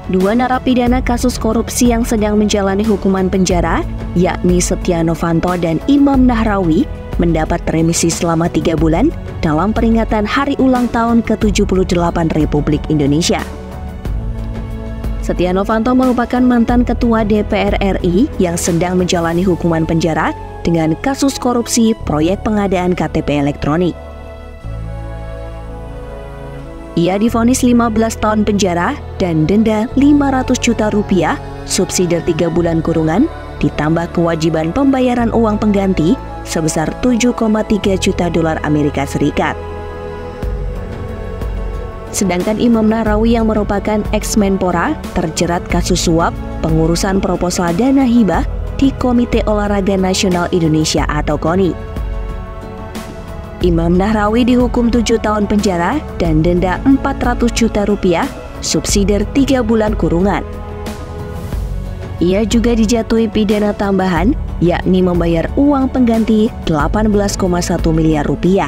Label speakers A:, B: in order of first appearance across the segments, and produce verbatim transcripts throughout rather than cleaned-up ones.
A: Dua narapidana kasus korupsi yang sedang menjalani hukuman penjara, yakni Setia Novanto dan Imam Nahrawi, mendapat remisi selama tiga bulan dalam peringatan Hari Ulang Tahun ke tujuh puluh delapan Republik Indonesia. Setia Novanto merupakan mantan Ketua D P R R I yang sedang menjalani hukuman penjara dengan kasus korupsi proyek pengadaan K T P elektronik. Ia divonis lima belas tahun penjara dan denda lima ratus juta rupiah, subsidi tiga bulan kurungan, ditambah kewajiban pembayaran uang pengganti sebesar tujuh koma tiga juta dolar Amerika Serikat. Sedangkan Imam Nahrawi yang merupakan ex-Menpora terjerat kasus suap pengurusan proposal dana hibah di Komite Olahraga Nasional Indonesia atau KONI. Imam Nahrawi dihukum tujuh tahun penjara dan denda empat ratus juta rupiah, subsidi tiga bulan kurungan. Ia juga dijatuhi pidana tambahan, yakni membayar uang pengganti delapan belas koma satu miliar rupiah.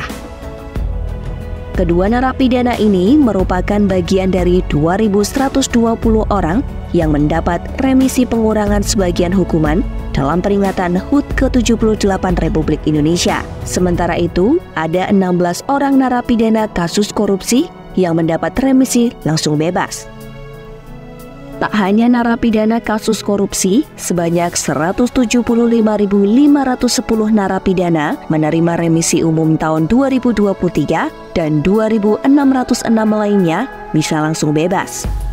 A: Kedua narapidana ini merupakan bagian dari dua ribu seratus dua puluh orang yang mendapat remisi pengurangan sebagian hukuman dalam peringatan H U T ke tujuh puluh delapan Republik Indonesia. Sementara itu, ada enam belas orang narapidana kasus korupsi yang mendapat remisi langsung bebas. Tak hanya narapidana kasus korupsi, sebanyak seratus tujuh puluh lima ribu lima ratus sepuluh narapidana menerima remisi umum tahun dua ribu dua puluh tiga dan dua ribu enam ratus enam lainnya bisa langsung bebas.